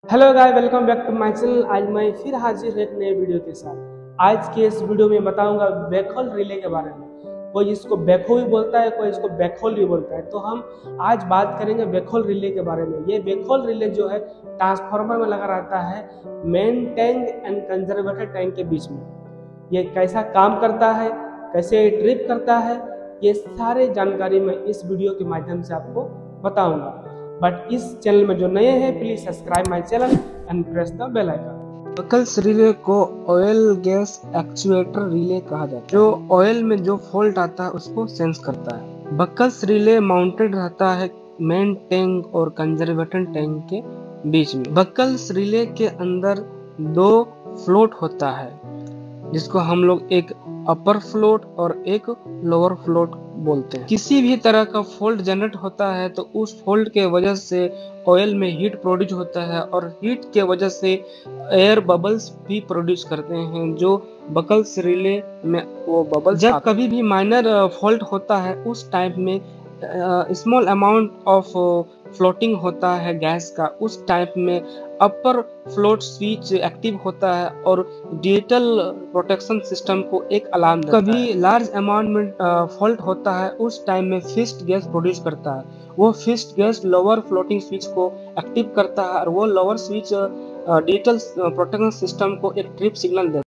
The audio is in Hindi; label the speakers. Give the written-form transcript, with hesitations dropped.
Speaker 1: Hello guy, welcome back to my channel. आज मैं फिर हाजिर हूं एक नए वीडियो के साथ। आज के इस वीडियो में बताऊंगा बैकहोल रिले के बारे में। कोई इसको बैकहो भी बोलता है, कोई इसको बैकहोल भी बोलता है। तो हम आज बात करेंगे बैकहोल रिले के बारे में। ये बैकहोल रिले जो है ट्रांसफार्मर में लगा रहता है main tank and conservator tank के बीच में। ये कैसा काम करता है, कैसे ट्रिप करता है, ये सारे जानकारी मैं इस वीडियो के माध्यम से आपको बताऊंगा। बट इस चैनल में जो नए हैं please subscribe my channel and press the bell icon. Buchholz relay को ऑयल गैस एक्चुएटर रिले कहा जाता है, जो ऑयल में जो फॉल्ट आता है उसको सेंस करता है। बकल्स रिले माउंटेड रहता है मेन टैंक और कंजर्वेटर टैंक के बीच में। बकल्स रिले के अंदर दो फ्लोट होता है, जिसको हम लोग एक अपर फ्लोट और एक लोअर फ्लोट बोलते हैं। किसी भी तरह का फॉल्ट जनरेट होता है तो उस फॉल्ट के वजह से ऑयल में हीट प्रोड्यूस होता है और हीट के वजह से एयर बबल्स भी प्रोड्यूस करते हैं, जो बकल्स रिले में वो बबल्स जब कभी भी माइनर फॉल्ट होता है उस टाइम में स्मॉल अमाउंट ऑफ फ्लोटिंग होता है गैस का। उस टाइप में अपर फ्लोट स्विच एक्टिव होता है और डिजिटल प्रोटेक्शन सिस्टम को एक अलार्म देता है। कभी लार्ज अमाउंट में फॉल्ट होता है उस टाइम में फिस्ट गैस प्रोड्यूस करता है। वो first gas lower floating switch को एक्टिव करता है और वो lower switch digital protection system को एक ट्रिप सिग्नल देता है।